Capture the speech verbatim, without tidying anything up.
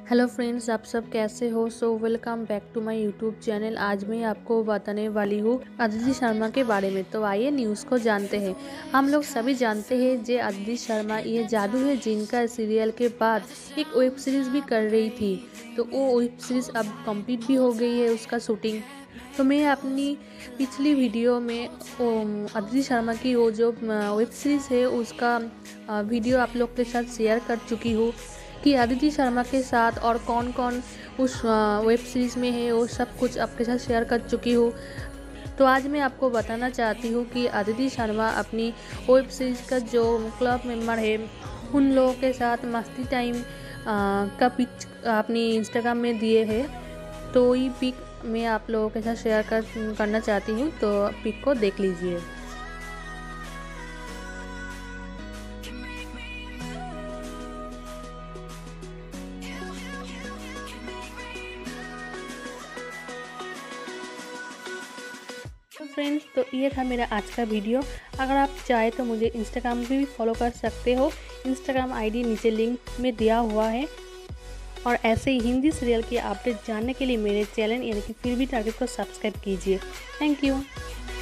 Hello friends, आप सब कैसे हो। So welcome back to my YouTube channel. आज मैं आपको बताने वाली हूँ अदिति शर्मा के बारे में। तो आइए न्यूज़ को जानते हैं। हम लोग सभी जानते हैं जे अदिति शर्मा ये जादू है जिनका सीरियल के बाद एक वेब सीरीज़ भी कर रही थी। तो वो वेब सीरीज़ अब कंप्लीट भी हो गई है उसका शूटिंग। तो मैं अपनी पिछली वीडियो में अदिति शर्मा की वो जो वेब सीरीज़ है उसका वीडियो आप लोग के साथ शेयर कर चुकी हूँ कि अदिति शर्मा के साथ और कौन कौन उस वेब सीरीज़ में है वो सब कुछ आपके साथ शेयर कर चुकी हूँ। तो आज मैं आपको बताना चाहती हूँ कि अदिति शर्मा अपनी वेब सीरीज़ का जो क्लब मेंबर है उन लोगों के साथ मस्ती टाइम का पिक अपनी इंस्टाग्राम में दिए है। तो ये पिक मैं आप लोगों के साथ शेयर कर करना चाहती हूँ। तो पिक को देख लीजिए। तो फ्रेंड्स, तो ये था मेरा आज का वीडियो। अगर आप चाहे तो मुझे इंस्टाग्राम पे भी फॉलो कर सकते हो। इंस्टाग्राम आईडी नीचे लिंक में दिया हुआ है। और ऐसे ही हिंदी सीरियल की अपडेट जानने के लिए मेरे चैनल यानी कि फिर भी टारगेट को सब्सक्राइब कीजिए। Thank you.